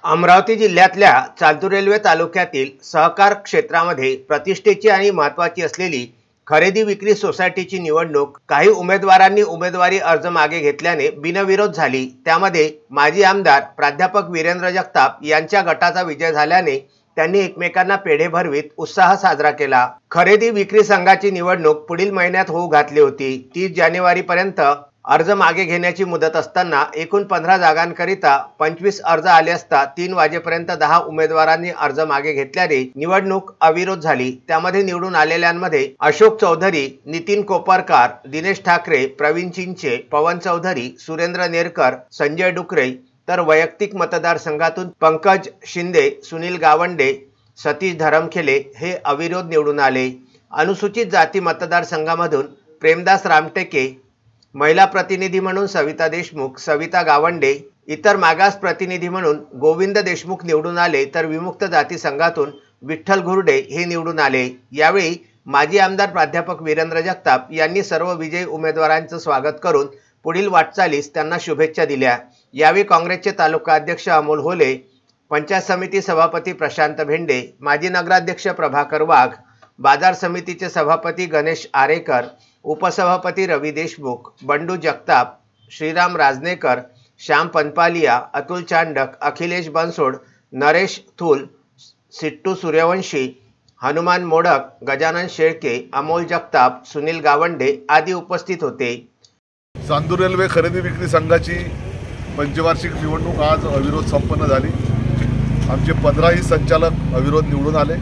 अमरावती जिल्ह्यातल्या चांदूर रेल्वे तालुक्यातील सहकार क्षेत्रामध्ये प्रतिष्ठेची आणि महत्त्वाची असलेली खरेदी विक्री सोसायटीची निवडणूक काही उमेदवारांनी उमेदवारी अर्ज मागे घेतल्याने बिनविरोध झाली। त्यामध्ये माजी आमदार प्राध्यापक वीरेंद्र जगताप यांच्या गटाचा विजय झाल्याने त्यांनी एकमेकांना पेढे भरवीत उत्साह साजरा केला। खरेदी विक्री संघाची निवडणूक पुढील महिन्यात होऊ घातली होती। 30 जानेवारीपर्यंत अर्ज मागे घेण्याची मुदत असताना एकूण 15 जागांकरिता 25 अर्ज आले असता 3 वाजेपर्यंत 10 उमेदवारांनी अर्ज मागे घेतल्याने निवडणूक अविरोध झाली। त्यामध्ये निवडून आलेल्यांमध्ये अशोक चौधरी, नितीन कोपरकर, दिनेश ठाकरे, प्रवीण चिंचे, पवन चौधरी, सुरेंद्र नेरकर, संजय डुकरे तर वैयक्तिक मतदारसंघातून पंकज शिंदे, सुनील गावंडे, सतीश धरमखेले हे अविरोध निवडून आले। अनुसूचित जाती मतदारसंघामधून प्रेमदास रामटेके, महिला प्रतिनिधी म्हणून सविता देशमुख, सविता गावंडे, इतर मागास प्रतिनिधी म्हणून गोविंद देशमुख निवडून आले तर विमुक्त जाती संघातून विठ्ठल घुर्डे हे निवडून आले। यावेळी माजी आमदार प्राध्यापक वीरेंद्र जगताप यांनी सर्व विजयी उमेदवारांचं स्वागत करून पुढील वाटचालीस त्यांना शुभेच्छा दिल्या। यावेळी काँग्रेसचे तालुका अध्यक्ष अमोल होले, पंचायत समिती सभापती प्रशांत भेंडे, माजी नगराध्यक्ष प्रभाकर वाघ, बाजार समितीचे सभापती गणेश आरेकर, उपसभापती रवी देशमुख, बंडू जगताप, श्रीराम राजनेकर, श्याम पनपालिया, अतुल चांडक, अखिलेश बनसोड, नरेश थूल, सिट्टू सूर्यवंशी, हनुमान मोडक, गजानन शेळके, अमोल जगताप, सुनील गावंडे आदी उपस्थित होते। चांदूर रेल्वे खरेदी विक्री संघाची पंचवार्षिक निवडणूक आज अविरोध संपन्न झाली। आमचे 15ही संचालक अविरोध निवडून आले।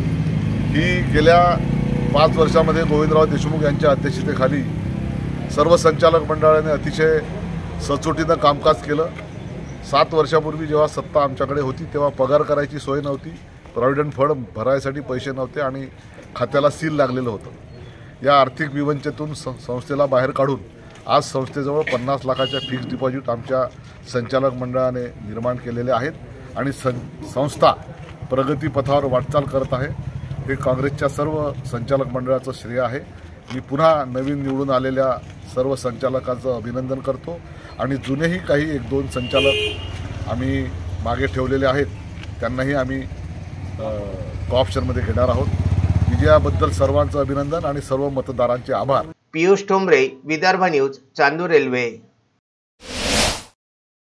ही गेल्या 5 वर्षामध्ये गोविंदराव देशमुख यांच्या अध्यक्षतेखाली सर्व संचालक मंडळाने अतिशय सचोटीनं कामकाज केलं। 7 वर्षापूर्वी जेव्हा सत्ता आमच्याकडे होती तेव्हा पगार करायची सोय नव्हती, प्रॉव्हिडंट फंड भरायसाठी पैसे नव्हते आणि खात्याला सील लागलेलं होतं। या आर्थिक विवंचनेतून संस्थेला बाहेर काढून आज संस्थेजवळ 50 लाखाच्या फिक्स्ड डिपॉझिट आमच्या संचालक मंडळाने निर्माण केलेले आहेत आणि संस्था प्रगतीपथावर वाटचाल करत आहे। हे काँग्रेसच्या सर्व संचालक मंडळाचं श्रेय आहे। मी पुन्हा नवीन निवडून आलेल्या सर्व संचालकांचं अभिनंदन करतो आणि जुनेही काही 1-2 संचालक आम्ही मागे ठेवलेले आहेत त्यांनाही आम्ही कोऑप्शनमध्ये घेणार आहोत। विजयाबद्दल सर्वांचं अभिनंदन आणि सर्व मतदारांचे आभार। Piyush Thombare, Vidarbha News, Chandur railway.